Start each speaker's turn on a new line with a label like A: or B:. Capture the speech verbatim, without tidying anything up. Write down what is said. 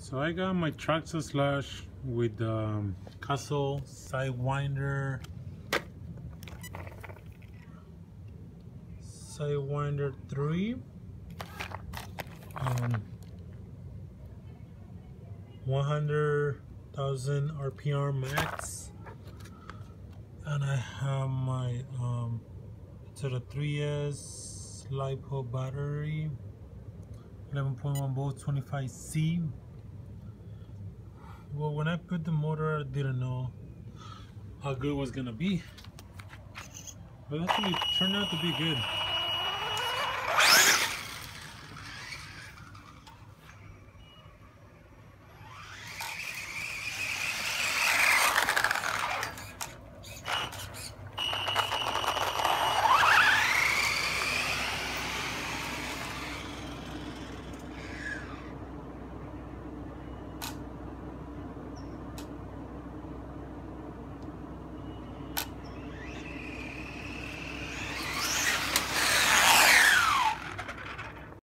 A: So I got my Traxxas slash with um, Castle sidewinder, sidewinder three, um, one hundred thousand R P M max, and I have my um, to the three S LiPo battery, eleven point one volts, twenty-five C. Well, when I put the motor, I didn't know how good it was gonna be, but actually it turned out to be good.